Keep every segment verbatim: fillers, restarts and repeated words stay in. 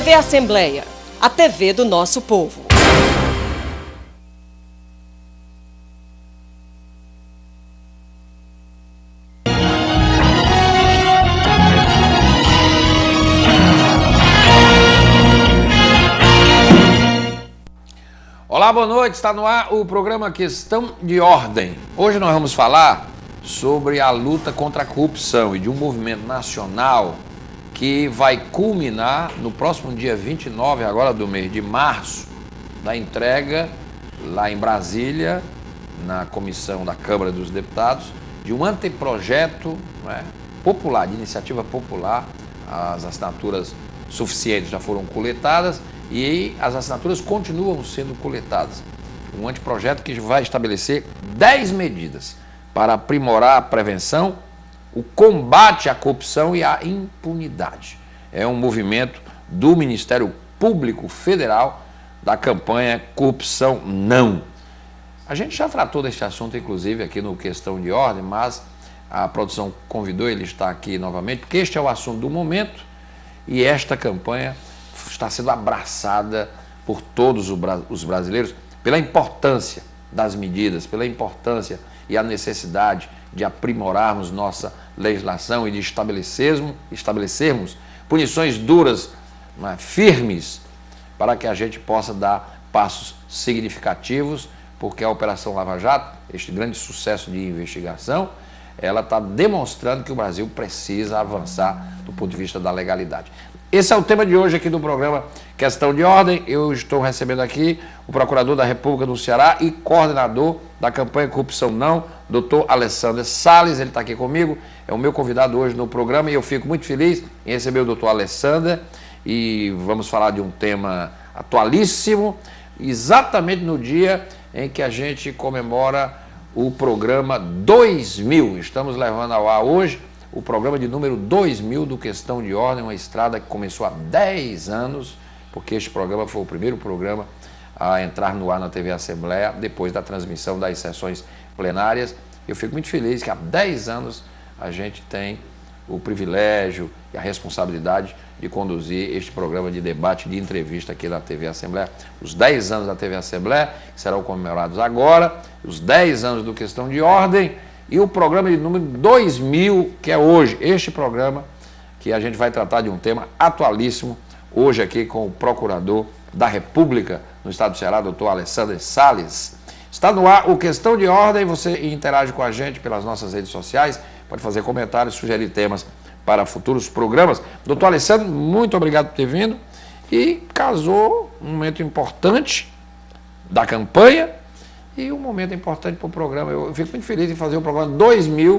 V Assembleia, a T V do nosso povo. Olá, boa noite. Está no ar o programa Questão de Ordem. Hoje nós vamos falar sobre a luta contra a corrupção e de um movimento nacional que vai culminar no próximo dia vinte e nove, agora do mês de março, da entrega lá em Brasília, na comissão da Câmara dos Deputados, de um anteprojeto, né, popular, de iniciativa popular. As assinaturas suficientes já foram coletadas e as assinaturas continuam sendo coletadas. Um anteprojeto que vai estabelecer dez medidas para aprimorar a prevenção, o combate à corrupção e à impunidade. É um movimento do Ministério Público Federal da campanha Corrupção Não. A gente já tratou deste assunto, inclusive, aqui no Questão de Ordem, mas a produção convidou ele a estar aqui novamente, porque este é o assunto do momento e esta campanha está sendo abraçada por todos os brasileiros pela importância das medidas, pela importância e a necessidade de aprimorarmos nossa legislação e de estabelecermos, estabelecermos punições duras, né, firmes, para que a gente possa dar passos significativos, porque a Operação Lava Jato, este grande sucesso de investigação, ela está demonstrando que o Brasil precisa avançar do ponto de vista da legalidade. Esse é o tema de hoje aqui do programa Questão de Ordem. Eu estou recebendo aqui o Procurador da República do Ceará e coordenador da campanha Corrupção Não, doutor Alessandro Salles. Ele está aqui comigo, é o meu convidado hoje no programa e eu fico muito feliz em receber o doutor Alessandro. E vamos falar de um tema atualíssimo, exatamente no dia em que a gente comemora o programa dois mil. Estamos levando ao ar hoje o programa de número dois mil do Questão de Ordem, uma estrada que começou há dez anos, porque este programa foi o primeiro programa a entrar no ar na T V Assembleia, depois da transmissão das sessões plenárias. Eu fico muito feliz que há dez anos a gente tem o privilégio e a responsabilidade de conduzir este programa de debate, de entrevista aqui na T V Assembleia. Os dez anos da T V Assembleia, que serão comemorados agora, os dez anos do Questão de Ordem, e o programa de número dois mil, que é hoje, este programa, que a gente vai tratar de um tema atualíssimo, hoje aqui com o Procurador da República no Estado do Ceará, doutor Alessandro Salles. Está no ar o Questão de Ordem, você interage com a gente pelas nossas redes sociais, pode fazer comentários, sugerir temas para futuros programas. Doutor Alessandro, muito obrigado por ter vindo e casou um momento importante da campanha, e um momento importante para o programa. Eu fico muito feliz em fazer o programa dois mil,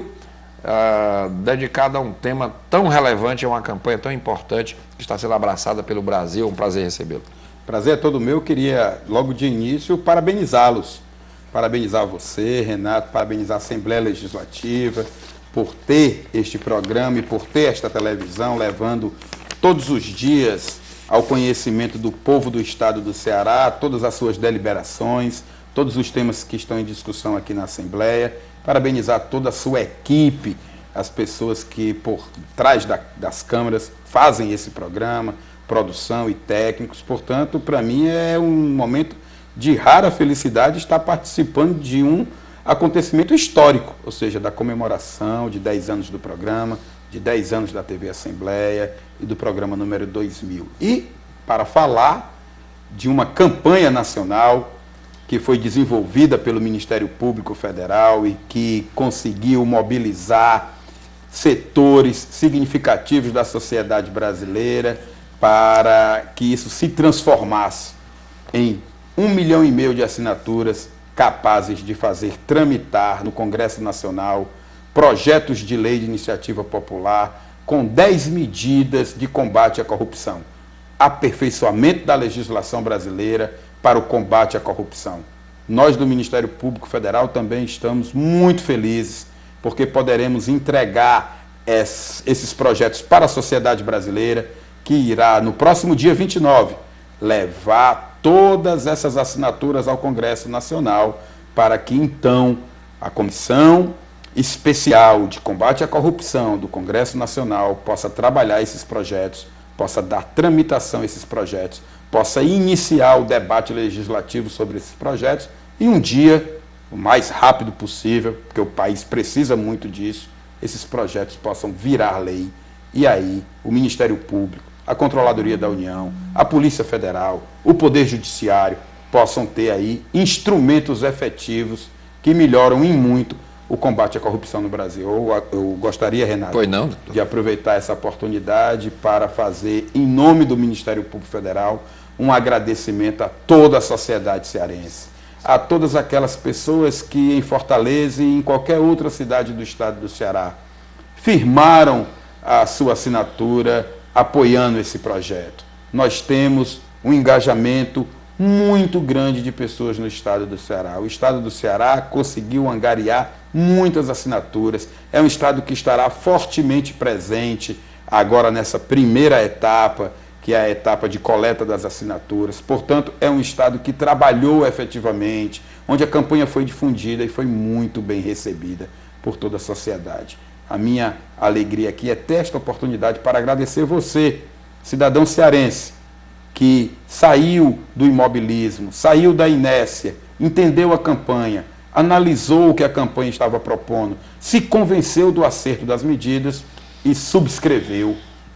uh, dedicado a um tema tão relevante, a uma campanha tão importante que está sendo abraçada pelo Brasil. Um prazer recebê-lo. Prazer é todo meu. Eu queria, logo de início, parabenizá-los. Parabenizar você, Renato, parabenizar a Assembleia Legislativa por ter este programa e por ter esta televisão levando todos os dias ao conhecimento do povo do Estado do Ceará, todas as suas deliberações, todos os temas que estão em discussão aqui na Assembleia. Parabenizar toda a sua equipe, as pessoas que por trás da, das câmeras fazem esse programa, produção e técnicos. Portanto, para mim é um momento de rara felicidade estar participando de um acontecimento histórico, ou seja, da comemoração de dez anos do programa, de dez anos da T V Assembleia e do programa número dois mil. E para falar de uma campanha nacional que foi desenvolvida pelo Ministério Público Federal e que conseguiu mobilizar setores significativos da sociedade brasileira para que isso se transformasse em um milhão e meio de assinaturas capazes de fazer tramitar no Congresso Nacional projetos de lei de iniciativa popular com dez medidas de combate à corrupção, aperfeiçoamento da legislação brasileira para o combate à corrupção. Nós do Ministério Público Federal também estamos muito felizes porque poderemos entregar esses projetos para a sociedade brasileira, que irá, no próximo dia vinte e nove, levar todas essas assinaturas ao Congresso Nacional para que, então, a Comissão Especial de Combate à Corrupção do Congresso Nacional possa trabalhar esses projetos possa dar tramitação a esses projetos, possa iniciar o debate legislativo sobre esses projetos e um dia, o mais rápido possível, porque o país precisa muito disso, esses projetos possam virar lei e aí o Ministério Público, a Controladoria da União, a Polícia Federal, o Poder Judiciário possam ter aí instrumentos efetivos que melhoram em muito o combate à corrupção no Brasil. Eu, eu gostaria, Renato, pois não, de aproveitar essa oportunidade para fazer, em nome do Ministério Público Federal, um agradecimento a toda a sociedade cearense, a todas aquelas pessoas que em Fortaleza e em qualquer outra cidade do estado do Ceará firmaram a sua assinatura apoiando esse projeto. Nós temos um engajamento muito grande de pessoas no estado do Ceará. O estado do Ceará conseguiu angariar muitas assinaturas. É um estado que estará fortemente presente agora nessa primeira etapa, que é a etapa de coleta das assinaturas. Portanto, é um estado que trabalhou efetivamente, onde a campanha foi difundida e foi muito bem recebida por toda a sociedade. A minha alegria aqui é ter esta oportunidade para agradecer você, cidadão cearense, que saiu do imobilismo, saiu da inércia, entendeu a campanha, analisou o que a campanha estava propondo, se convenceu do acerto das medidas e subscreveu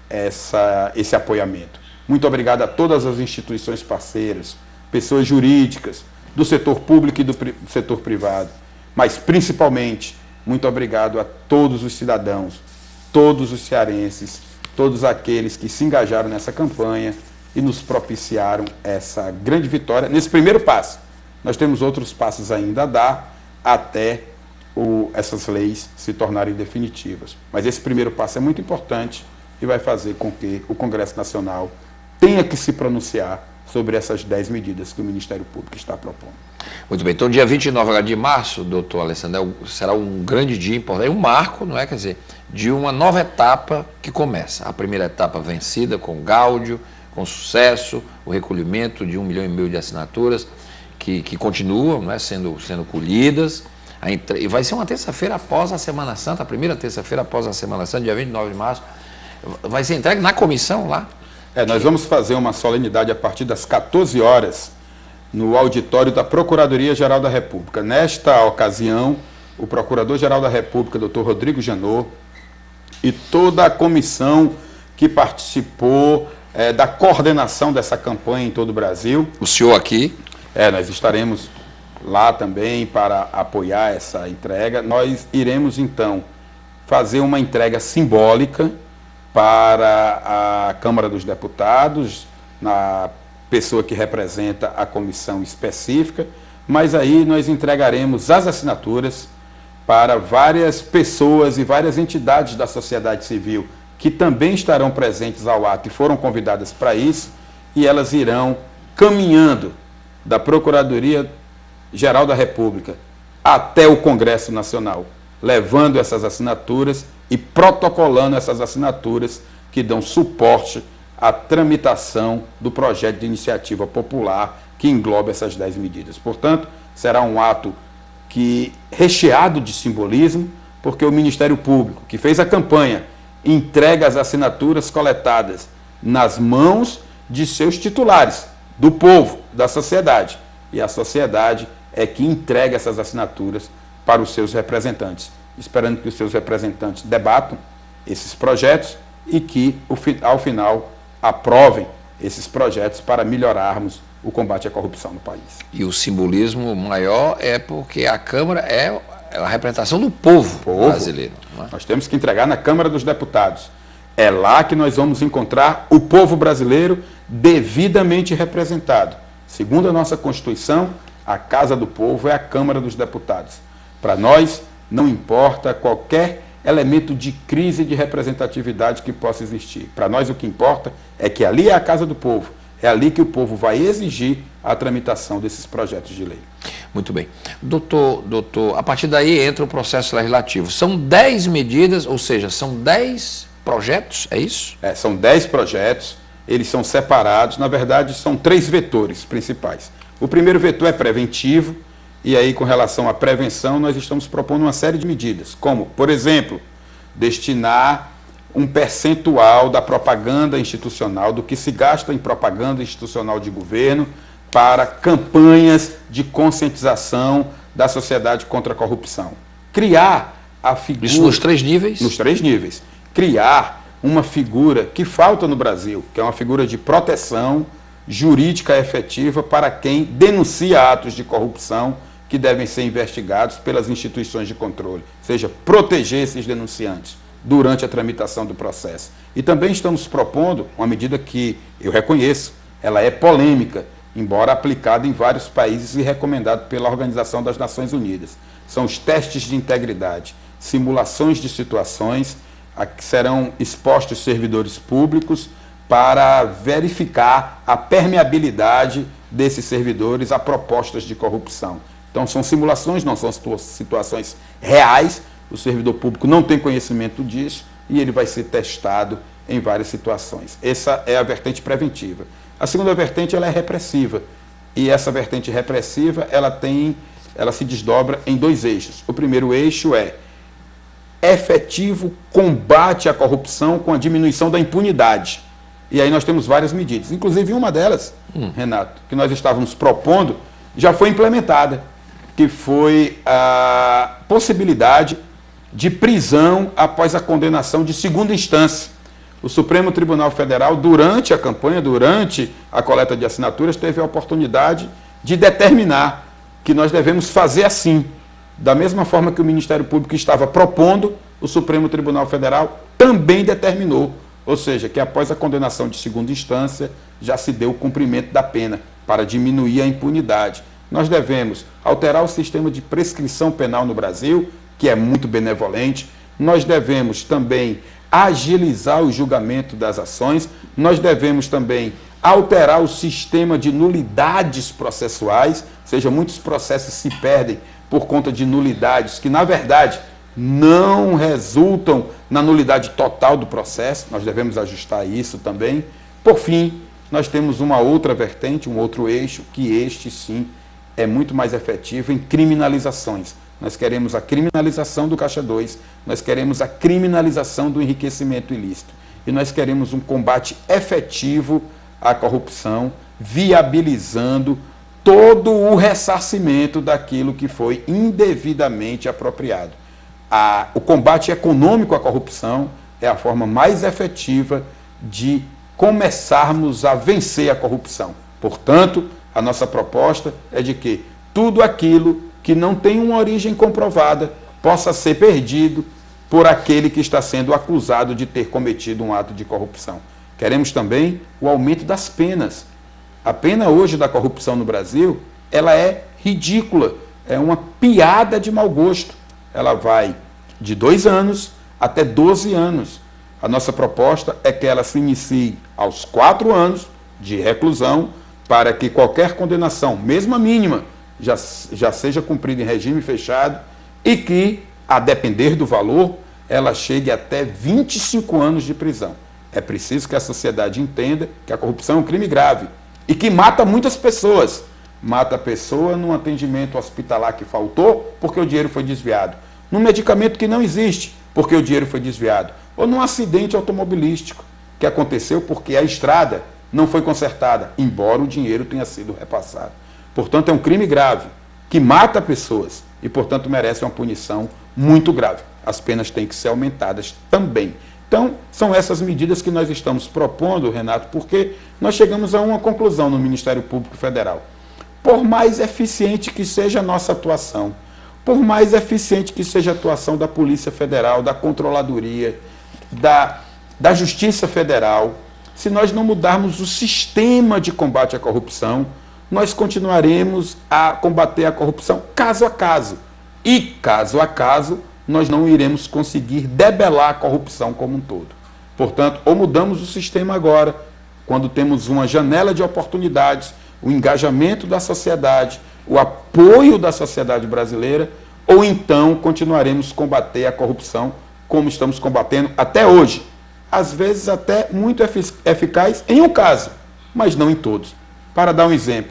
essa, esse apoiamento. Muito obrigado a todas as instituições parceiras, pessoas jurídicas, do setor público e do pri- setor privado, mas principalmente muito obrigado a todos os cidadãos, todos os cearenses, todos aqueles que se engajaram nessa campanha e nos propiciaram essa grande vitória nesse primeiro passo. Nós temos outros passos ainda a dar até o, essas leis se tornarem definitivas. Mas esse primeiro passo é muito importante e vai fazer com que o Congresso Nacional tenha que se pronunciar sobre essas dez medidas que o Ministério Público está propondo. Muito bem, então dia vinte e nove de março, doutor Alessandro, será um grande dia importante, um marco, não é, quer dizer, de uma nova etapa que começa. A primeira etapa vencida com gáudio, com sucesso, o recolhimento de um milhão e meio de assinaturas que, que continuam, não é, sendo, sendo colhidas. A entre... E vai ser uma terça-feira após a Semana Santa, a primeira terça-feira após a Semana Santa, dia vinte e nove de março. Vai ser entregue na comissão lá? É, nós vamos fazer uma solenidade a partir das quatorze horas no auditório da Procuradoria-Geral da República. Nesta ocasião, o Procurador-Geral da República, doutor Rodrigo Janot, e toda a comissão que participou é, da coordenação dessa campanha em todo o Brasil. O senhor aqui? É, nós estaremos lá também para apoiar essa entrega. Nós iremos, então, fazer uma entrega simbólica para a Câmara dos Deputados, na pessoa que representa a comissão específica, mas aí nós entregaremos as assinaturas para várias pessoas e várias entidades da sociedade civil que também estarão presentes ao ato e foram convidadas para isso, e elas irão caminhando da Procuradoria-Geral da República até o Congresso Nacional, levando essas assinaturas e protocolando essas assinaturas que dão suporte à tramitação do projeto de iniciativa popular que engloba essas dez medidas. Portanto, será um ato que, recheado de simbolismo, porque o Ministério Público, que fez a campanha, entrega as assinaturas coletadas nas mãos de seus titulares, do povo, da sociedade. E a sociedade é que entrega essas assinaturas para os seus representantes, esperando que os seus representantes debatam esses projetos e que, ao final, aprovem esses projetos para melhorarmos o combate à corrupção no país. E o simbolismo maior é porque a Câmara é a representação do povo, povo brasileiro. Não é? Nós temos que entregar na Câmara dos Deputados. É lá que nós vamos encontrar o povo brasileiro devidamente representado. Segundo a nossa Constituição, a Casa do Povo é a Câmara dos Deputados. Para nós, não importa qualquer elemento de crise de representatividade que possa existir. Para nós, o que importa é que ali é a Casa do Povo. É ali que o povo vai exigir a tramitação desses projetos de lei. Muito bem. Doutor, doutor, a partir daí entra o processo legislativo. São dez medidas, ou seja, são dez projetos, é isso? É, são dez projetos, eles são separados, na verdade são três vetores principais. O primeiro vetor é preventivo, e aí com relação à prevenção nós estamos propondo uma série de medidas, como, por exemplo, destinar um percentual da propaganda institucional, do que se gasta em propaganda institucional de governo para campanhas de conscientização da sociedade contra a corrupção. Criar a figura... Isso nos três níveis? Nos três níveis. Criar uma figura que falta no Brasil, que é uma figura de proteção jurídica efetiva para quem denuncia atos de corrupção que devem ser investigados pelas instituições de controle, ou seja, proteger esses denunciantes durante a tramitação do processo. E também estamos propondo uma medida que eu reconheço, ela é polêmica, embora aplicada em vários países e recomendada pela Organização das Nações Unidas. São os testes de integridade, simulações de situações a que serão expostos servidores públicos para verificar a permeabilidade desses servidores a propostas de corrupção. Então são simulações, não são situações reais, o servidor público não tem conhecimento disso e ele vai ser testado em várias situações. Essa é a vertente preventiva. A segunda vertente ela é repressiva e essa vertente repressiva ela tem, ela se desdobra em dois eixos. O primeiro eixo é efetivo combate à corrupção com a diminuição da impunidade. E aí nós temos várias medidas, inclusive uma delas, hum. Renato, que nós estávamos propondo, já foi implementada, que foi a possibilidade de prisão após a condenação de segunda instância. O Supremo Tribunal Federal, durante a campanha, durante a coleta de assinaturas, teve a oportunidade de determinar que nós devemos fazer assim. Da mesma forma que o Ministério Público estava propondo, o Supremo Tribunal Federal também determinou, ou seja, que após a condenação de segunda instância, já se deu o cumprimento da pena para diminuir a impunidade. Nós devemos alterar o sistema de prescrição penal no Brasil, que é muito benevolente. Nós devemos também agilizar o julgamento das ações. Nós devemos também alterar o sistema de nulidades processuais, ou seja, muitos processos se perdem por conta de nulidades que, na verdade, não resultam na nulidade total do processo. Nós devemos ajustar isso também. Por fim, nós temos uma outra vertente, um outro eixo, que este, sim, é muito mais efetivo em criminalizações. Nós queremos a criminalização do Caixa dois, nós queremos a criminalização do enriquecimento ilícito e nós queremos um combate efetivo à corrupção, viabilizando todo o ressarcimento daquilo que foi indevidamente apropriado. A, o combate econômico à corrupção é a forma mais efetiva de começarmos a vencer a corrupção. Portanto, a nossa proposta é de que tudo aquilo que não tem uma origem comprovada possa ser perdido por aquele que está sendo acusado de ter cometido um ato de corrupção. Queremos também o aumento das penas. A pena hoje da corrupção no Brasil, ela é ridícula, é uma piada de mau gosto. Ela vai de dois anos até doze anos. A nossa proposta é que ela se inicie aos quatro anos de reclusão para que qualquer condenação, mesmo a mínima, já, já seja cumprida em regime fechado e que, a depender do valor, ela chegue até vinte e cinco anos de prisão. É preciso que a sociedade entenda que a corrupção é um crime grave e que mata muitas pessoas. Mata a pessoa num atendimento hospitalar que faltou porque o dinheiro foi desviado, num medicamento que não existe porque o dinheiro foi desviado, ou num acidente automobilístico que aconteceu porque a estrada não foi consertada, embora o dinheiro tenha sido repassado. Portanto, é um crime grave que mata pessoas e, portanto, merece uma punição muito grave. As penas têm que ser aumentadas também. Então, são essas medidas que nós estamos propondo, Renato, porque nós chegamos a uma conclusão no Ministério Público Federal. Por mais eficiente que seja a nossa atuação, por mais eficiente que seja a atuação da Polícia Federal, da Controladoria, da, da Justiça Federal, se nós não mudarmos o sistema de combate à corrupção, nós continuaremos a combater a corrupção caso a caso. E, caso a caso, nós não iremos conseguir debelar a corrupção como um todo. Portanto, ou mudamos o sistema agora, quando temos uma janela de oportunidades, o engajamento da sociedade, o apoio da sociedade brasileira, ou então continuaremos a combater a corrupção como estamos combatendo até hoje. Às vezes até muito eficaz em um caso, mas não em todos. Para dar um exemplo,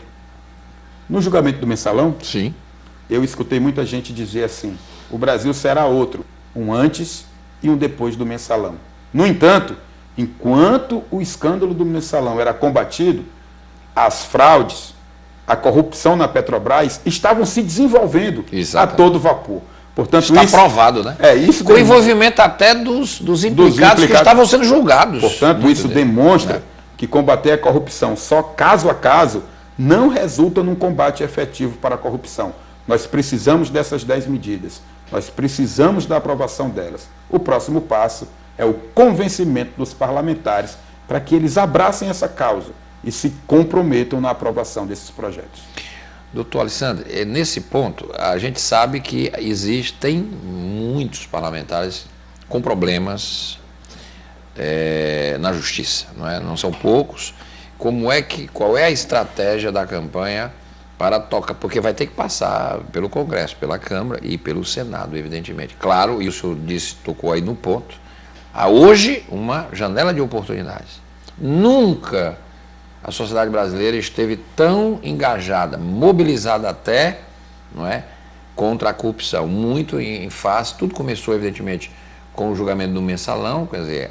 no julgamento do Mensalão, sim, eu escutei muita gente dizer assim, o Brasil será outro, um antes e um depois do Mensalão. No entanto, enquanto o escândalo do mensalão era combatido, as fraudes, a corrupção na Petrobras estavam se desenvolvendo Exatamente. a todo vapor. Portanto, está isso, provado, né? É, isso com o envolvimento até dos, dos, implicados, dos implicados que estavam sendo julgados. Portanto, isso dele. demonstra é. que combater a corrupção só caso a caso não resulta num combate efetivo para a corrupção. Nós precisamos dessas dez medidas. Nós precisamos da aprovação delas. O próximo passo é o convencimento dos parlamentares para que eles abracem essa causa e se comprometam na aprovação desses projetos. Doutor Alessandro, nesse ponto, a gente sabe que existem muitos parlamentares com problemas é, na justiça, não é? Não são poucos. Como é que, qual é a estratégia da campanha para tocar? Porque vai ter que passar pelo Congresso, pela Câmara e pelo Senado, evidentemente. Claro, isso disse, tocou aí no ponto. Há hoje uma janela de oportunidades. Nunca a sociedade brasileira esteve tão engajada, mobilizada até, não é, contra a corrupção, muito em face. Tudo começou, evidentemente, com o julgamento do mensalão, quer dizer,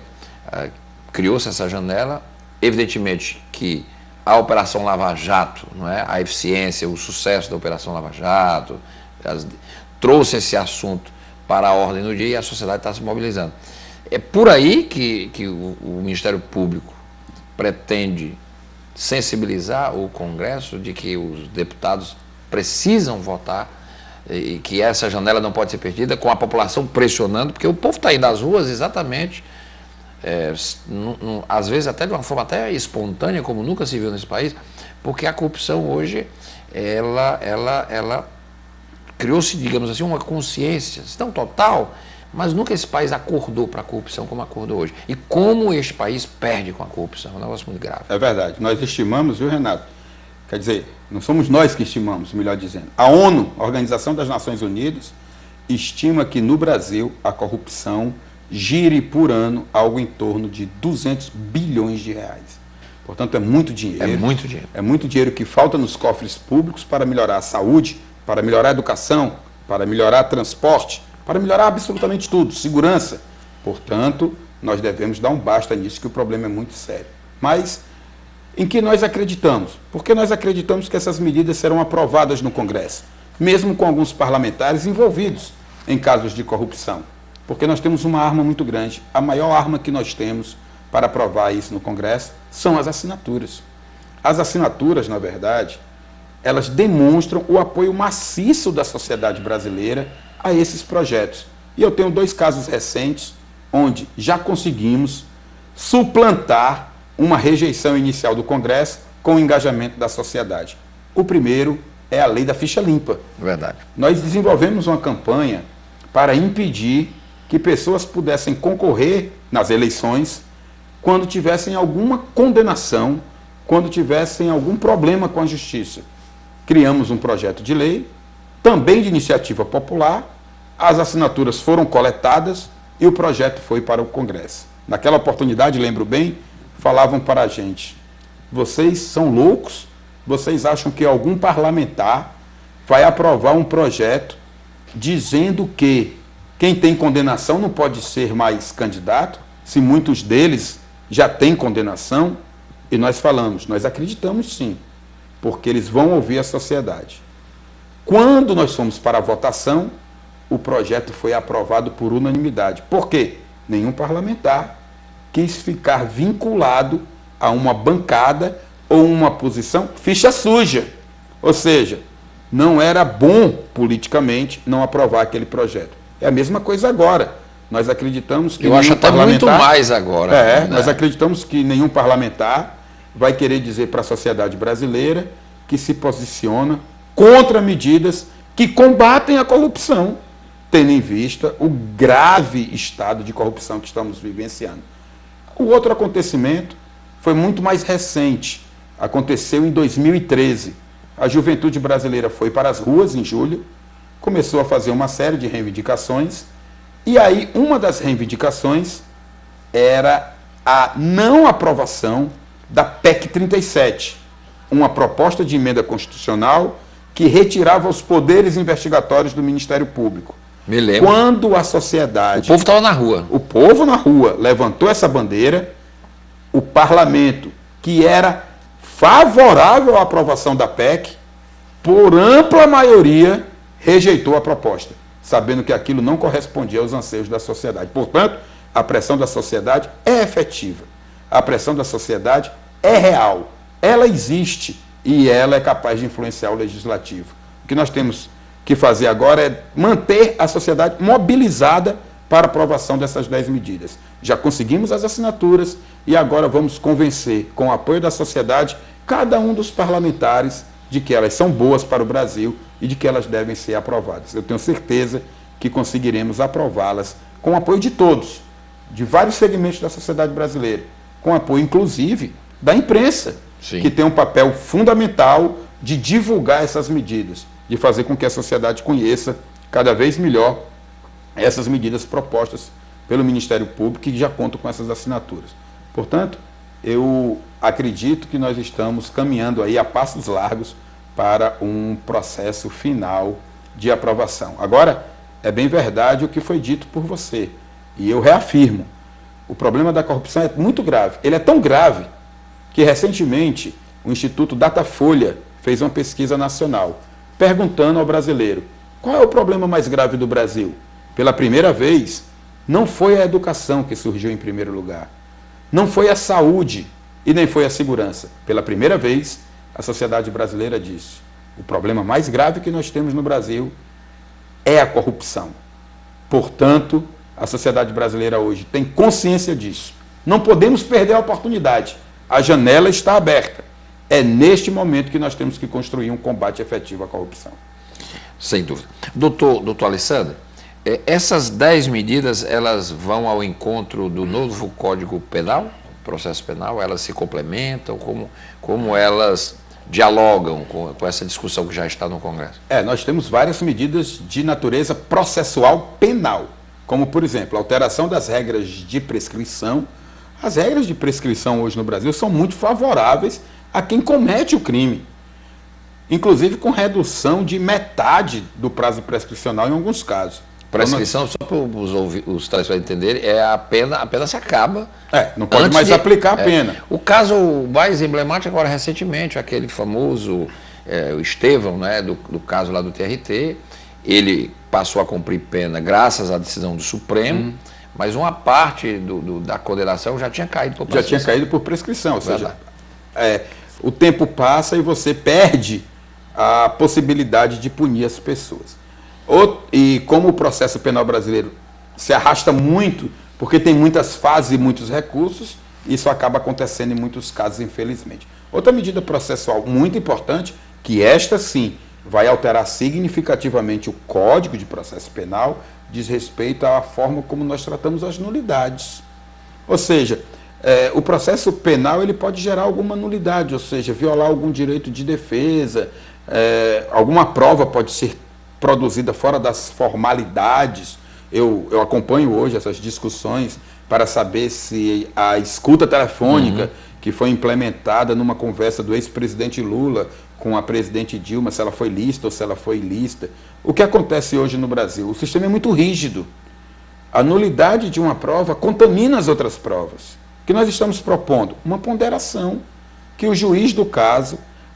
criou-se essa janela. Evidentemente que a Operação Lava Jato, não é, a eficiência, o sucesso da Operação Lava Jato, as, trouxe esse assunto para a ordem do dia e a sociedade está se mobilizando. É por aí que, que o, o Ministério Público pretende sensibilizar o Congresso de que os deputados precisam votar e que essa janela não pode ser perdida, com a população pressionando, porque o povo está indo às ruas exatamente, é, não, não, às vezes até de uma forma até espontânea, como nunca se viu nesse país, porque a corrupção hoje, ela, ela, ela criou-se, digamos assim, uma consciência, não total, mas nunca esse país acordou para a corrupção como acordou hoje. E como este país perde com a corrupção, é um negócio muito grave. É verdade. Nós estimamos, viu, Renato? Quer dizer, não somos nós que estimamos, melhor dizendo. A ONU, a Organização das Nações Unidas, estima que no Brasil a corrupção gire por ano algo em torno de duzentos bilhões de reais. Portanto, é muito dinheiro. É muito dinheiro. É muito dinheiro que falta nos cofres públicos para melhorar a saúde, para melhorar a educação, para melhorar o transporte, para melhorar absolutamente tudo, segurança. Portanto, nós devemos dar um basta nisso, que o problema é muito sério. Mas, em que nós acreditamos? Porque nós acreditamos que essas medidas serão aprovadas no Congresso, mesmo com alguns parlamentares envolvidos em casos de corrupção. Porque nós temos uma arma muito grande. A maior arma que nós temos para aprovar isso no Congresso são as assinaturas. As assinaturas, na verdade, elas demonstram o apoio maciço da sociedade brasileira a esses projetos. E eu tenho dois casos recentes onde já conseguimos suplantar uma rejeição inicial do Congresso com o engajamento da sociedade. O primeiro é a lei da ficha limpa. Verdade. Nós desenvolvemos uma campanha para impedir que pessoas pudessem concorrer nas eleições quando tivessem alguma condenação, quando tivessem algum problema com a justiça. Criamos um projeto de lei, também de iniciativa popular, as assinaturas foram coletadas e o projeto foi para o Congresso. Naquela oportunidade, lembro bem, falavam para a gente: vocês são loucos? Vocês acham que algum parlamentar vai aprovar um projeto dizendo que quem tem condenação não pode ser mais candidato, se muitos deles já têm condenação? E nós falamos, nós acreditamos sim, porque eles vão ouvir a sociedade. Quando nós fomos para a votação, o projeto foi aprovado por unanimidade. Por quê? Nenhum parlamentar quis ficar vinculado a uma bancada ou uma posição ficha suja. Ou seja, não era bom politicamente não aprovar aquele projeto. É a mesma coisa agora. Nós acreditamos que Eu nenhum acho até parlamentar... muito mais agora. É, né? Nós acreditamos que nenhum parlamentar vai querer dizer para a sociedade brasileira que se posiciona contra medidas que combatem a corrupção, tendo em vista o grave estado de corrupção que estamos vivenciando. O outro acontecimento foi muito mais recente. Aconteceu em dois mil e treze. A juventude brasileira foi para as ruas em julho, começou a fazer uma série de reivindicações, e aí uma das reivindicações era a não aprovação da P E C trinta e sete, uma proposta de emenda constitucional que retirava os poderes investigatórios do Ministério Público. Me lembro. Quando a sociedade... O povo estava na rua. O povo na rua levantou essa bandeira, o parlamento, que era favorável à aprovação da P E C, por ampla maioria, rejeitou a proposta, sabendo que aquilo não correspondia aos anseios da sociedade. Portanto, a pressão da sociedade é efetiva. A pressão da sociedade é real. Ela existe e ela é capaz de influenciar o legislativo. O que nós temos que fazer agora é manter a sociedade mobilizada para a aprovação dessas dez medidas. Já conseguimos as assinaturas e agora vamos convencer, com o apoio da sociedade, cada um dos parlamentares de que elas são boas para o Brasil e de que elas devem ser aprovadas. Eu tenho certeza que conseguiremos aprová-las com o apoio de todos, de vários segmentos da sociedade brasileira, com apoio, inclusive, da imprensa, Sim. que tem um papel fundamental de divulgar essas medidas, de fazer com que a sociedade conheça cada vez melhor essas medidas propostas pelo Ministério Público, que já contam com essas assinaturas. Portanto, eu acredito que nós estamos caminhando aí a passos largos para um processo final de aprovação. Agora, é bem verdade o que foi dito por você, e eu reafirmo, o problema da corrupção é muito grave. Ele é tão grave que, recentemente, o Instituto Datafolha fez uma pesquisa nacional, perguntando ao brasileiro, qual é o problema mais grave do Brasil? Pela primeira vez, não foi a educação que surgiu em primeiro lugar, não foi a saúde e nem foi a segurança. Pela primeira vez, a sociedade brasileira disse, o problema mais grave que nós temos no Brasil é a corrupção. Portanto, a sociedade brasileira hoje tem consciência disso. Não podemos perder a oportunidade. A janela está aberta. É neste momento que nós temos que construir um combate efetivo à corrupção. Sem dúvida. Doutor, doutor Alessandro, essas dez medidas, elas vão ao encontro do novo Código Penal, processo penal? Elas se complementam? Como, como elas dialogam com, com essa discussão que já está no Congresso? É, nós temos várias medidas de natureza processual penal, como, por exemplo, a alteração das regras de prescrição. As regras de prescrição hoje no Brasil são muito favoráveis a quem comete o crime, inclusive com redução de metade do prazo prescricional em alguns casos. Prescrição, só para os, os telespectadores entenderem, é a pena, a pena se acaba. É, não pode mais de, aplicar a pena. É, o caso mais emblemático agora recentemente, aquele famoso é, o Estevão, né, do, do caso lá do T R T, ele passou a cumprir pena graças à decisão do Supremo, hum. mas uma parte do, do, da condenação já tinha caído por prescrição. Já tinha caído por prescrição, ou seja, é, o tempo passa e você perde a possibilidade de punir as pessoas. E como o processo penal brasileiro se arrasta muito, porque tem muitas fases e muitos recursos, isso acaba acontecendo em muitos casos, infelizmente. Outra medida processual muito importante, que esta sim vai alterar significativamente o Código de Processo Penal, diz respeito à forma como nós tratamos as nulidades. Ou seja, é, o processo penal ele pode gerar alguma nulidade, ou seja, violar algum direito de defesa, é, alguma prova pode ser produzida fora das formalidades. Eu, eu acompanho hoje essas discussões para saber se a escuta telefônica, uhum. que foi implementada numa conversa do ex-presidente Lula com a presidente Dilma, se ela foi lícita ou se ela foi ilícita. O que acontece hoje no Brasil? O sistema é muito rígido. A nulidade de uma prova contamina as outras provas. O que nós estamos propondo? Uma ponderação, que o juiz do caso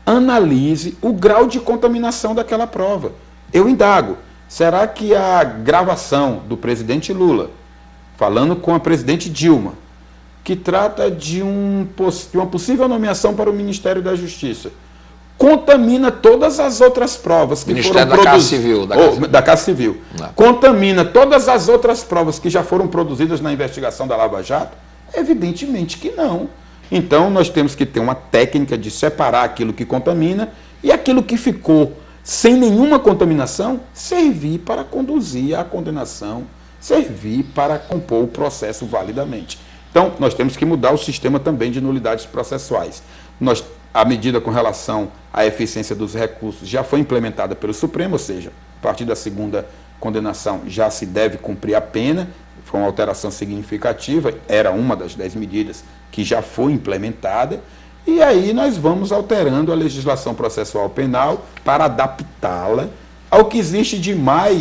analise o grau de contaminação daquela prova. Eu indago, será que a gravação do presidente Lula, falando com a presidente Dilma, que trata de, um, de uma possível nomeação para o Ministério da Justiça, contamina todas as outras provas que Ministério foram produzidas... Da Casa Civil. Da Casa Civil. Não. Contamina todas as outras provas que já foram produzidas na investigação da Lava Jato? Evidentemente que não. Então, nós temos que ter uma técnica de separar aquilo que contamina e aquilo que ficou sem nenhuma contaminação, servir para conduzir à condenação, servir para compor o processo validamente. Então, nós temos que mudar o sistema também de nulidades processuais. Nós, a medida com relação à eficiência dos recursos já foi implementada pelo Supremo, ou seja, a partir da segunda condenação já se deve cumprir a pena, foi uma alteração significativa, era uma das dez medidas que já foi implementada. E aí nós vamos alterando a legislação processual penal para adaptá-la ao que existe de mais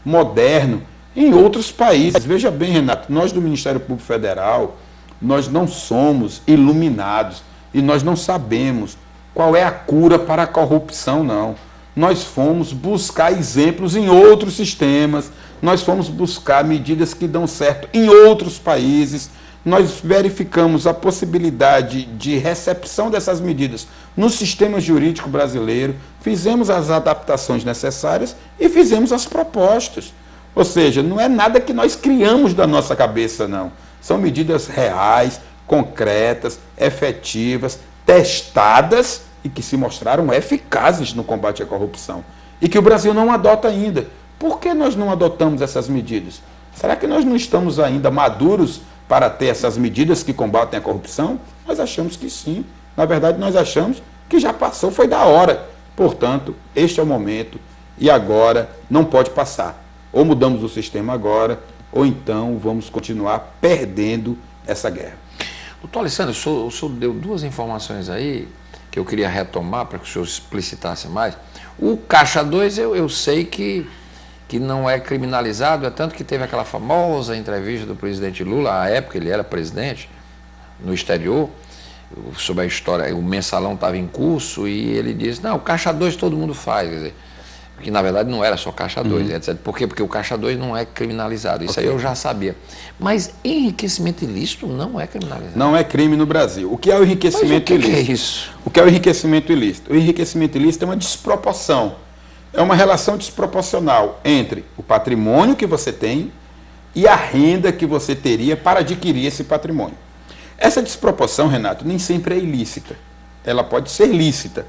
moderno em outros países. Veja bem, Renato, nós do Ministério Público Federal, nós não somos iluminados e nós não sabemos qual é a cura para a corrupção, não. Nós fomos buscar exemplos em outros sistemas, nós fomos buscar medidas que dão certo em outros países, nós verificamos a possibilidade de recepção dessas medidas no sistema jurídico brasileiro, fizemos as adaptações necessárias e fizemos as propostas. Ou seja, não é nada que nós criamos da nossa cabeça, não. São medidas reais, concretas, efetivas, testadas e que se mostraram eficazes no combate à corrupção. E que o Brasil não adota ainda. Por que nós não adotamos essas medidas? Será que nós não estamos ainda maduros para ter essas medidas que combatem a corrupção? Nós achamos que sim. Na verdade, nós achamos que já passou, foi da hora. Portanto, este é o momento e agora não pode passar. Ou mudamos o sistema agora, ou então vamos continuar perdendo essa guerra. Doutor Alessandro, o senhor, o senhor deu duas informações aí que eu queria retomar para que o senhor explicitasse mais. O Caixa dois eu, eu sei que, que não é criminalizado, é tanto que teve aquela famosa entrevista do presidente Lula, à época ele era presidente, no exterior, sobre a história, o mensalão estava em curso e ele disse, não, o Caixa dois todo mundo faz, quer dizer, que na verdade não era só Caixa dois, uhum. etcétera. Por quê? Porque o Caixa dois não é criminalizado, isso okay. aí eu já sabia. Mas enriquecimento ilícito não é criminalizado. Não é crime no Brasil. O que é o enriquecimento Mas o que ilícito? Que é isso? O que é o enriquecimento ilícito? O enriquecimento ilícito é uma desproporção. É uma relação desproporcional entre o patrimônio que você tem e a renda que você teria para adquirir esse patrimônio. Essa desproporção, Renato, nem sempre é ilícita. Ela pode ser lícita.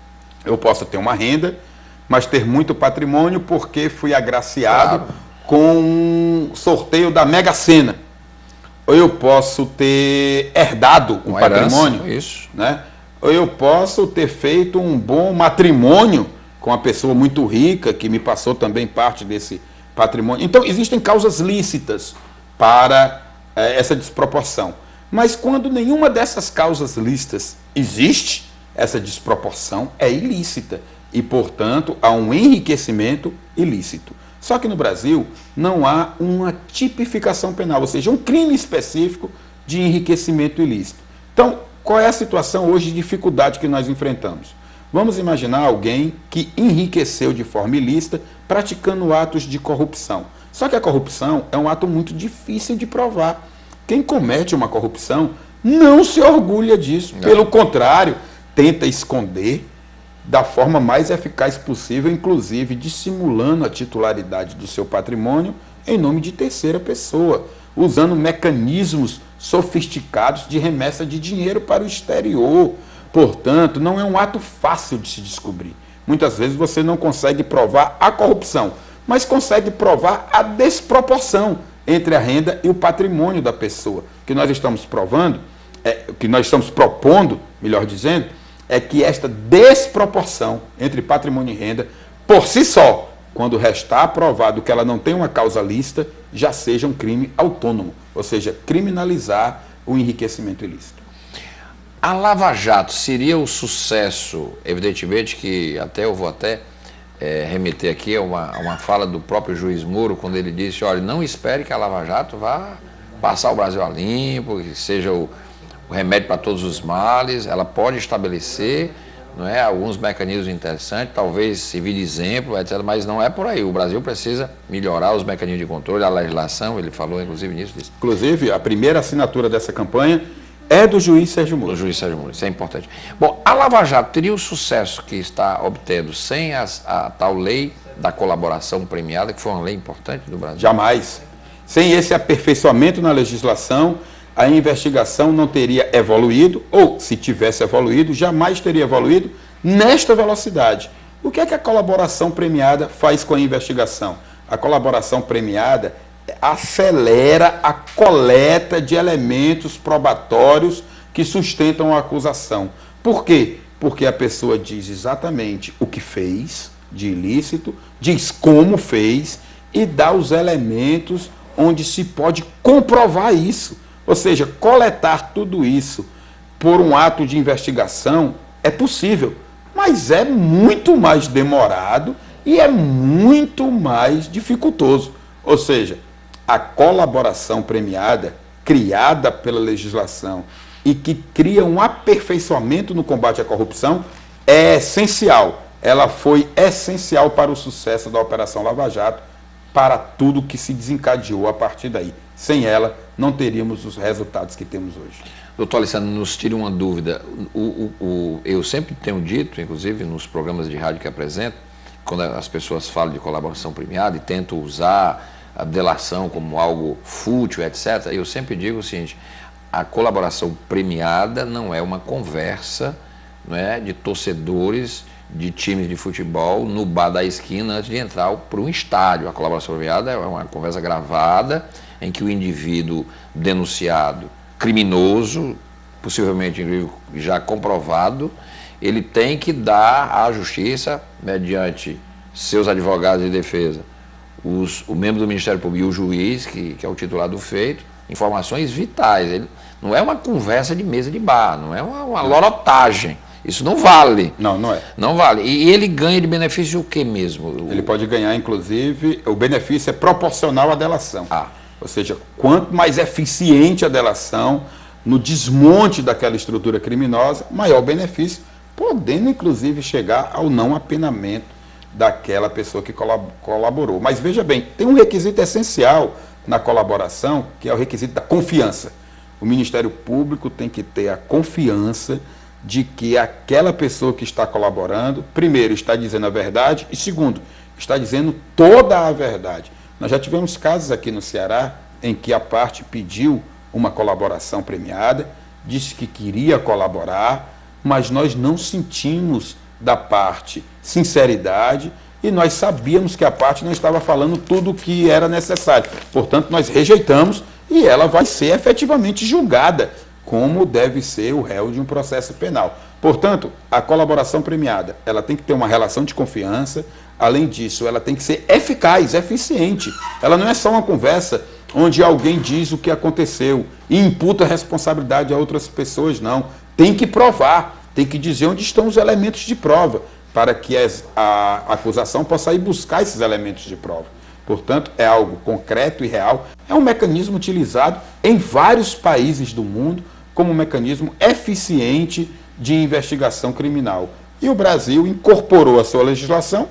Eu posso ter uma renda, mas ter muito patrimônio porque fui agraciado claro. com um sorteio da Mega Sena. Ou eu posso ter herdado um Uma patrimônio, herança, isso. né? Ou eu posso ter feito um bom matrimônio com uma pessoa muito rica que me passou também parte desse patrimônio. Então, existem causas lícitas para é, essa desproporção. Mas quando nenhuma dessas causas lícitas existe, essa desproporção é ilícita. E, portanto, há um enriquecimento ilícito. Só que no Brasil não há uma tipificação penal, ou seja, um crime específico de enriquecimento ilícito. Então, qual é a situação hoje de dificuldade que nós enfrentamos? Vamos imaginar alguém que enriqueceu de forma ilícita praticando atos de corrupção. Só que a corrupção é um ato muito difícil de provar. Quem comete uma corrupção não se orgulha disso. Não. Pelo contrário, tenta esconder da forma mais eficaz possível, inclusive dissimulando a titularidade do seu patrimônio em nome de terceira pessoa, usando mecanismos sofisticados de remessa de dinheiro para o exterior. Portanto, não é um ato fácil de se descobrir. Muitas vezes você não consegue provar a corrupção, mas consegue provar a desproporção entre a renda e o patrimônio da pessoa. O que nós estamos provando, é, o que nós estamos propondo, melhor dizendo, é que esta desproporção entre patrimônio e renda, por si só, quando restar provado que ela não tem uma causa lícita, já seja um crime autônomo, ou seja, criminalizar o enriquecimento ilícito. A Lava Jato seria o sucesso, evidentemente que até eu vou até é, remeter aqui a uma, uma fala do próprio juiz Moro, quando ele disse, olha, não espere que a Lava Jato vá passar o Brasil a limpo, que seja o o remédio para todos os males, ela pode estabelecer, não é, alguns mecanismos interessantes, talvez servir de exemplo, etcétera, mas não é por aí. O Brasil precisa melhorar os mecanismos de controle, a legislação, ele falou inclusive nisso. Disso. Inclusive, a primeira assinatura dessa campanha é do juiz Sérgio Moro. Do juiz Sérgio Moro, isso é importante. Bom, a Lava Jato teria o sucesso que está obtendo sem as, a tal lei da colaboração premiada, que foi uma lei importante do Brasil? Jamais. Sem esse aperfeiçoamento na legislação, a investigação não teria evoluído, ou se tivesse evoluído, jamais teria evoluído nesta velocidade. O que é que a colaboração premiada faz com a investigação? A colaboração premiada acelera a coleta de elementos probatórios que sustentam a acusação. Por quê? Porque a pessoa diz exatamente o que fez de ilícito, diz como fez e dá os elementos onde se pode comprovar isso. Ou seja, coletar tudo isso por um ato de investigação é possível, mas é muito mais demorado E é muito mais dificultoso. Ou seja, a colaboração premiada, criada pela legislação e que cria um aperfeiçoamento no combate à corrupção, é essencial. Ela foi essencial para o sucesso da Operação Lava Jato, para tudo que se desencadeou a partir daí. Sem ela, não teríamos os resultados que temos hoje. Doutor Alessandro, nos tire uma dúvida. O, o, o, eu sempre tenho dito, inclusive nos programas de rádio que apresento, quando as pessoas falam de colaboração premiada e tentam usar a delação como algo fútil, etcétera, eu sempre digo o seguinte: a colaboração premiada não é uma conversa, não é, de torcedores de times de futebol no bar da esquina antes de entrar para um estádio. A colaboração premiada é uma conversa gravada em que o indivíduo denunciado, criminoso, possivelmente já comprovado, ele tem que dar à justiça, mediante seus advogados de defesa, os, o membro do Ministério Público e o juiz, que, que é o titular do feito, informações vitais. Ele, não é uma conversa de mesa de bar, não é uma, uma lorotagem. Isso não vale. Não, não é. Não vale. E ele ganha de benefício o que mesmo? Ele pode ganhar, inclusive, o benefício é proporcional à delação. Ah. Ou seja, quanto mais eficiente a delação no desmonte daquela estrutura criminosa, maior o benefício, podendo, inclusive, chegar ao não apenamento daquela pessoa que colaborou. Mas veja bem, tem um requisito essencial na colaboração, que é o requisito da confiança. O Ministério Público tem que ter a confiança de que aquela pessoa que está colaborando, primeiro, está dizendo a verdade e, segundo, está dizendo toda a verdade. Nós já tivemos casos aqui no Ceará em que a parte pediu uma colaboração premiada, disse que queria colaborar, mas nós não sentimos da parte sinceridade e nós sabíamos que a parte não estava falando tudo o que era necessário. Portanto, nós rejeitamos e ela vai ser efetivamente julgada como deve ser o réu de um processo penal. Portanto, a colaboração premiada, ela tem que ter uma relação de confiança. Além disso, ela tem que ser eficaz, eficiente. Ela não é só uma conversa onde alguém diz o que aconteceu e imputa a responsabilidade a outras pessoas, não. Tem que provar, tem que dizer onde estão os elementos de prova, para que a acusação possa ir buscar esses elementos de prova. Portanto, é algo concreto e real. É um mecanismo utilizado em vários países do mundo como um mecanismo eficiente de investigação criminal. E o Brasil incorporou a sua legislação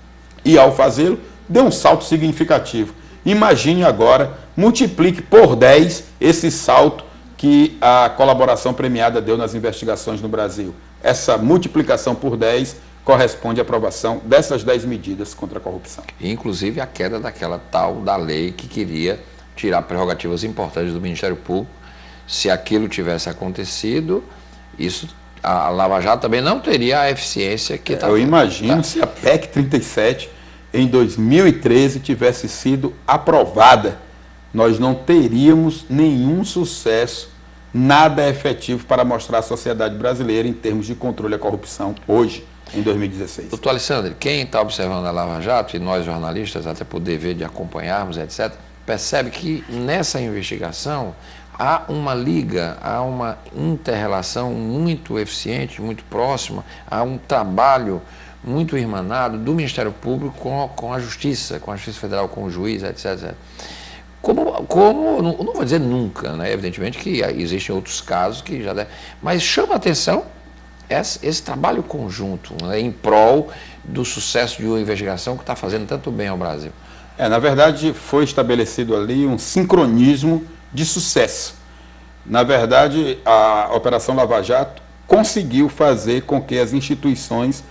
e, ao fazê-lo, deu um salto significativo. Imagine agora, multiplique por dez esse salto que a colaboração premiada deu nas investigações no Brasil. Essa multiplicação por dez corresponde à aprovação dessas dez medidas contra a corrupção. Inclusive a queda daquela tal da lei que queria tirar prerrogativas importantes do Ministério Público. Se aquilo tivesse acontecido, isso, a Lava Jato também não teria a eficiência que está. Eu imagino tá. se a P E C trinta e sete em dois mil e treze tivesse sido aprovada, nós não teríamos nenhum sucesso, nada efetivo para mostrar à sociedade brasileira em termos de controle à corrupção hoje, em dois mil e dezesseis. Doutor Alessandro, quem está observando a Lava Jato, e nós jornalistas, até por dever de acompanharmos, etcétera, percebe que nessa investigação há uma liga, há uma inter-relação muito eficiente, muito próxima, há um trabalho muito irmanado do Ministério Público com, com a Justiça, com a Justiça Federal, com o juiz, etcétera. Como, como não, não vou dizer nunca, né? Evidentemente que existem outros casos que já devem, mas chama a atenção esse, esse trabalho conjunto, né, em prol do sucesso de uma investigação que está fazendo tanto bem ao Brasil. É, na verdade, foi estabelecido ali um sincronismo de sucesso. Na verdade, a Operação Lava Jato conseguiu fazer com que as instituições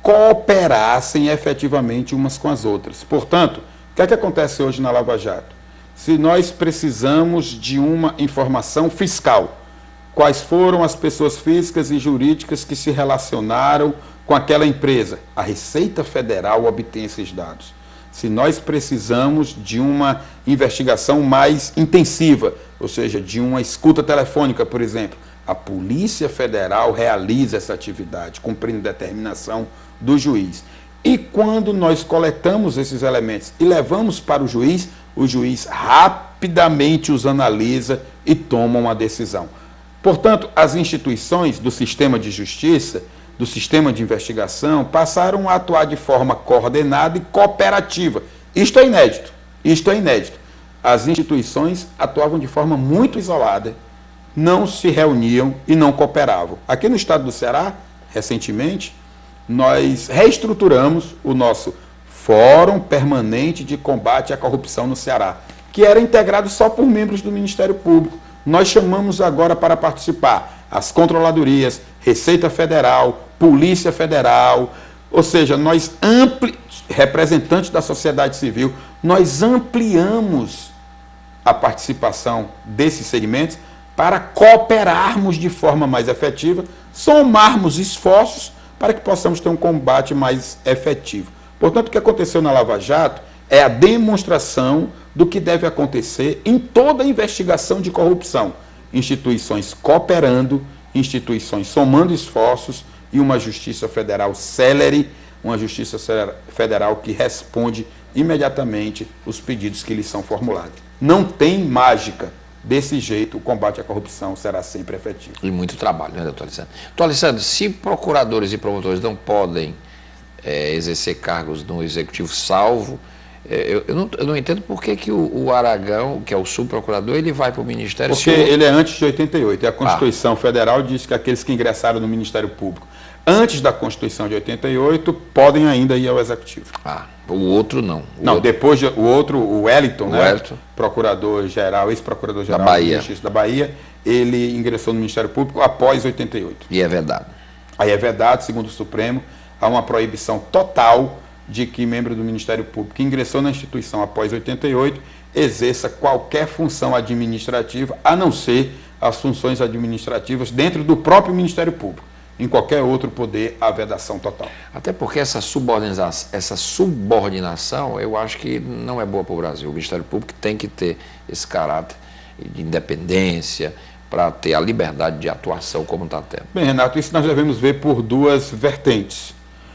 cooperassem efetivamente umas com as outras. Portanto, o que é que acontece hoje na Lava Jato? Se nós precisamos de uma informação fiscal, quais foram as pessoas físicas e jurídicas que se relacionaram com aquela empresa? A Receita Federal obtém esses dados. Se nós precisamos de uma investigação mais intensiva, ou seja, de uma escuta telefônica, por exemplo, a Polícia Federal realiza essa atividade, cumprindo determinação do juiz. E quando nós coletamos esses elementos e levamos para o juiz, o juiz rapidamente os analisa e toma uma decisão. Portanto, as instituições do sistema de justiça do sistema de investigação passaram a atuar de forma coordenada e cooperativa. Isto é inédito. Isto é inédito. As instituições atuavam de forma muito isolada, não se reuniam e não cooperavam. Aqui no estado do Ceará, recentemente, nós reestruturamos o nosso Fórum Permanente de Combate à Corrupção no Ceará, que era integrado só por membros do Ministério Público. Nós chamamos agora para participar as controladorias, Receita Federal, Polícia Federal, ou seja, nós ampli... representantes da sociedade civil, nós ampliamos a participação desses segmentos para cooperarmos de forma mais efetiva, somarmos esforços para que possamos ter um combate mais efetivo. Portanto, o que aconteceu na Lava Jato é a demonstração do que deve acontecer em toda investigação de corrupção. Instituições cooperando, instituições somando esforços e uma justiça federal célere, uma justiça federal que responde imediatamente os pedidos que lhes são formulados. Não tem mágica. Desse jeito, o combate à corrupção será sempre efetivo. E muito trabalho, né, doutor Alessandro? Doutor Alessandro, se procuradores e promotores não podem é, exercer cargos no executivo salvo, é, eu, eu, não, eu não entendo por que, que o, o Aragão, que é o subprocurador, ele vai para o Ministério... Porque senhor... ele é antes de oitenta e oito, e a Constituição ah. Federal diz que aqueles que ingressaram no Ministério Público antes da Constituição de oitenta e oito podem ainda ir ao Executivo. Ah, o outro não. O não, outro... depois de, o outro, o Wellington, o né, Wellington. procurador-geral, ex-procurador-geral da Bahia. Justiça da Bahia, ele ingressou no Ministério Público após oitenta e oito. E é verdade. Aí é verdade, segundo o Supremo, há uma proibição total de que membro do Ministério Público que ingressou na instituição após oitenta e oito exerça qualquer função administrativa, a não ser as funções administrativas dentro do próprio Ministério Público. Em qualquer outro poder, a vedação total. Até porque essa subordinação, essa subordinação, eu acho que não é boa para o Brasil. O Ministério Público tem que ter esse caráter de independência para ter a liberdade de atuação como está tendo. Bem, Renato, isso nós devemos ver por duas vertentes.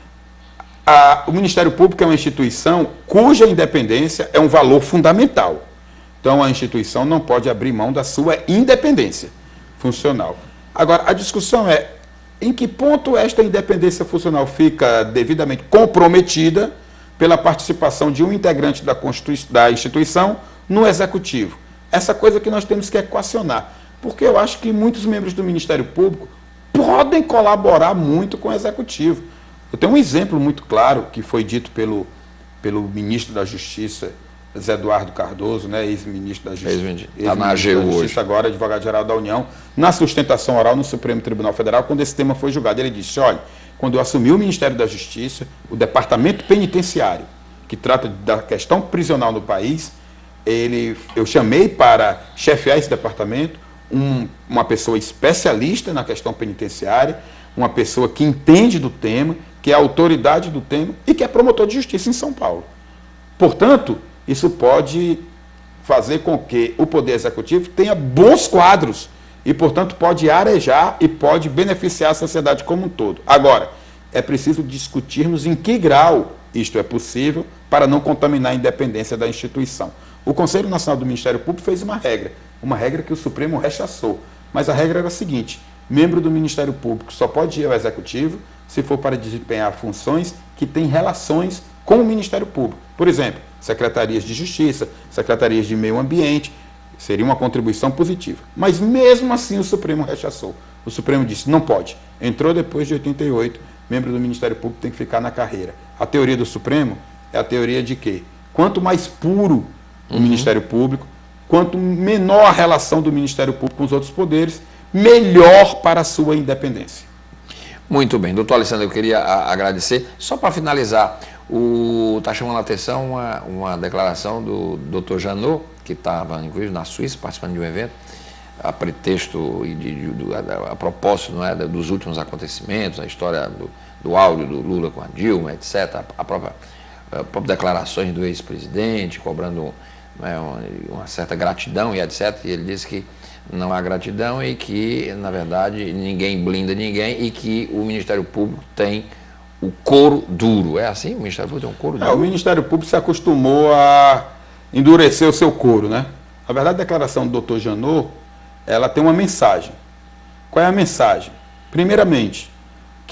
A, o Ministério Público é uma instituição cuja independência é um valor fundamental. Então, a instituição não pode abrir mão da sua independência funcional. Agora, a discussão é em que ponto esta independência funcional fica devidamente comprometida pela participação de um integrante da, da instituição no Executivo. Essa coisa que nós temos que equacionar. Porque eu acho que muitos membros do Ministério Público podem colaborar muito com o Executivo. Eu tenho um exemplo muito claro que foi dito pelo, pelo ministro da Justiça, Zé Eduardo Cardoso, né, ex-ministro da Justiça, está na A G U hoje, agora advogado-geral da União, na sustentação oral no Supremo Tribunal Federal, quando esse tema foi julgado. Ele disse, olha, quando eu assumi o Ministério da Justiça, o Departamento Penitenciário, que trata da questão prisional no país, ele, eu chamei para chefiar esse departamento um, uma pessoa especialista na questão penitenciária, uma pessoa que entende do tema, que é a autoridade do tema e que é promotor de justiça em São Paulo. Portanto, isso pode fazer com que o Poder Executivo tenha bons quadros e, portanto, pode arejar e pode beneficiar a sociedade como um todo. Agora, é preciso discutirmos em que grau isto é possível para não contaminar a independência da instituição. O Conselho Nacional do Ministério Público fez uma regra, uma regra que o Supremo rechaçou, mas a regra era a seguinte: membro do Ministério Público só pode ir ao Executivo se for para desempenhar funções que têm relações com o Ministério Público. Por exemplo, secretarias de Justiça, secretarias de Meio Ambiente, seria uma contribuição positiva. Mas mesmo assim o Supremo rechaçou. O Supremo disse, não pode. Entrou depois de oitenta e oito, membro do Ministério Público tem que ficar na carreira. A teoria do Supremo é a teoria de que quanto mais puro o uhum. Ministério Público, quanto menor a relação do Ministério Público com os outros poderes, melhor para a sua independência. Muito bem. Doutor Alessandro, eu queria a, agradecer. Só para finalizar, está chamando a atenção uma, uma declaração do doutor Janot, que estava, inclusive, na Suíça, participando de um evento, a pretexto e de, de, de, a, a propósito, não é, dos últimos acontecimentos, a história do, do áudio do Lula com a Dilma, etcétera, a própria, a própria declarações do ex-presidente, cobrando né, uma, uma certa gratidão e etcétera. E ele disse que não há gratidão e que, na verdade, ninguém blinda ninguém e que o Ministério Público tem o couro duro. É assim? O Ministério Público tem um couro duro? É, o Ministério Público se acostumou a endurecer o seu couro, né? Na verdade, a declaração do doutor Janot, ela tem uma mensagem. Qual é a mensagem? Primeiramente,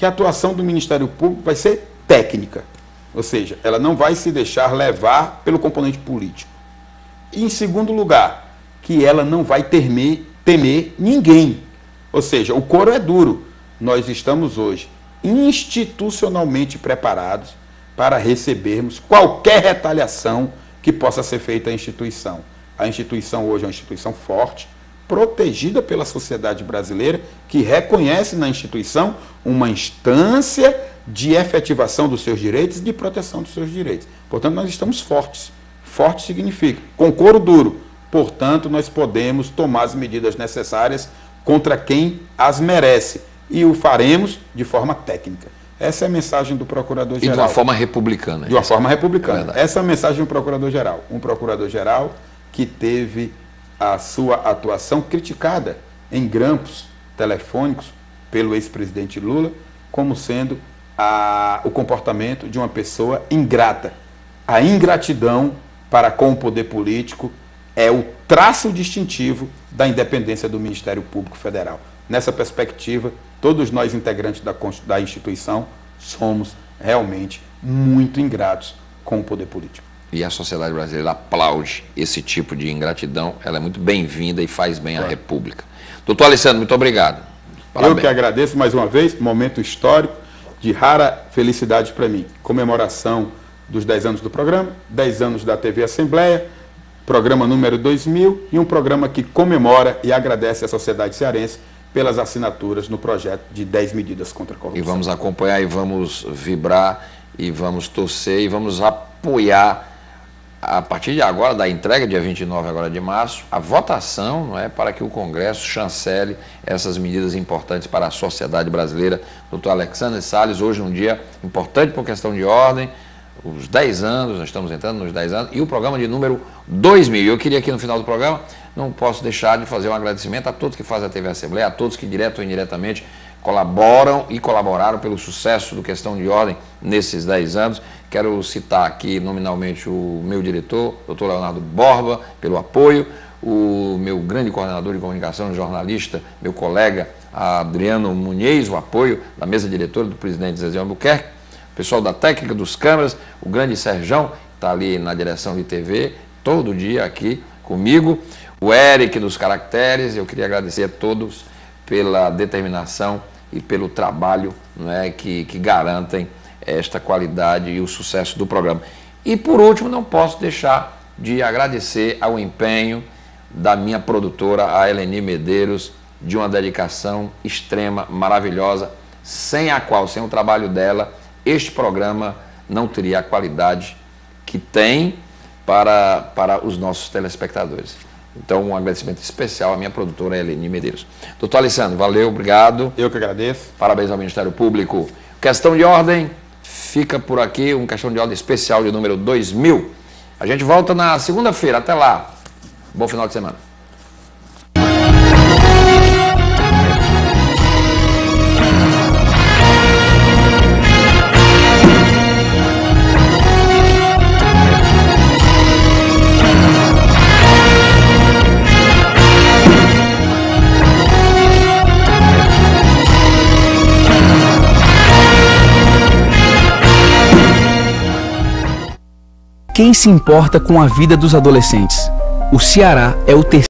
que a atuação do Ministério Público vai ser técnica, ou seja, ela não vai se deixar levar pelo componente político. E, em segundo lugar, que ela não vai temer, temer ninguém, ou seja, o couro é duro. Nós estamos hoje institucionalmente preparados para recebermos qualquer retaliação que possa ser feita à instituição. A instituição hoje é uma instituição forte, protegida pela sociedade brasileira, que reconhece na instituição uma instância de efetivação dos seus direitos e de proteção dos seus direitos. Portanto, nós estamos fortes. Forte significa com couro duro. Portanto, nós podemos tomar as medidas necessárias contra quem as merece. E o faremos de forma técnica. Essa é a mensagem do Procurador-Geral. E de uma forma republicana. De uma forma republicana. É Essa é a mensagem do Procurador-Geral. Um Procurador-Geral que teve a sua atuação criticada em grampos telefônicos pelo ex-presidente Lula, como sendo a, o comportamento de uma pessoa ingrata. A ingratidão para com o poder político é o traço distintivo da independência do Ministério Público Federal. Nessa perspectiva, todos nós integrantes da, da instituição somos realmente muito ingratos com o poder político. E a sociedade brasileira aplaude esse tipo de ingratidão, ela é muito bem-vinda e faz bem claro. à República. Doutor Alessandro, muito obrigado. Parabéns. Eu que agradeço mais uma vez, momento histórico de rara felicidade para mim. Comemoração dos dez anos do programa, dez anos da T V Assembleia, programa número dois mil e um programa que comemora e agradece à sociedade cearense pelas assinaturas no projeto de dez medidas contra a corrupção. E vamos acompanhar e vamos vibrar e vamos torcer e vamos apoiar a partir de agora, da entrega, dia vinte e nove agora de março, a votação, não é, para que o Congresso chancele essas medidas importantes para a sociedade brasileira. Doutor Alexandre Salles, hoje um dia importante por questão de ordem, os dez anos, nós estamos entrando nos dez anos, e o programa de número dois mil. Eu queria aqui no final do programa, não posso deixar de fazer um agradecimento a todos que fazem a T V Assembleia, a todos que direto ou indiretamente colaboram e colaboraram pelo sucesso do Questão de Ordem nesses dez anos. Quero citar aqui nominalmente o meu diretor, doutor Leonardo Borba, pelo apoio, o meu grande coordenador de comunicação, jornalista, meu colega Adriano Muniz, o apoio da mesa diretora do presidente Zezé Albuquerque, o pessoal da técnica dos câmeras, o grande Serjão, que está ali na direção de T V, todo dia aqui comigo, o Eric dos caracteres. Eu queria agradecer a todos pela determinação e pelo trabalho, não é, que, que garantem esta qualidade e o sucesso do programa. E por último, não posso deixar de agradecer ao empenho da minha produtora, a Eleni Medeiros, de uma dedicação extrema, maravilhosa, sem a qual, sem o trabalho dela, este programa não teria a qualidade que tem para, para os nossos telespectadores. Então, um agradecimento especial à minha produtora, Eleni Medeiros. Doutor Alessandro, valeu, obrigado. Eu que agradeço. Parabéns ao Ministério Público. Questão de ordem, fica por aqui, um Questão de Ordem especial de número dois mil. A gente volta na segunda-feira. Até lá. Bom final de semana. Quem se importa com a vida dos adolescentes? O Ceará é o terceiro